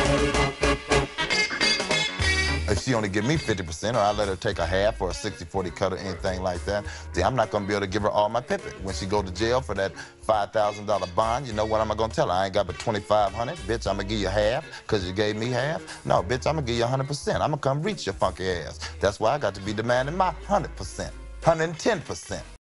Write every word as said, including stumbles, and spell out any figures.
If she only give me fifty percent, or I let her take a half or a sixty forty cut or anything like that, then I'm not going to be able to give her all my pimping. When she go to jail for that five thousand dollar bond, you know what am I going to tell her? I ain't got but twenty-five hundred dollars. Bitch, I'm going to give you half because you gave me half? No, bitch, I'm going to give you one hundred percent. I'm going to come reach your funky ass. That's why I got to be demanding my one hundred percent, one hundred ten percent.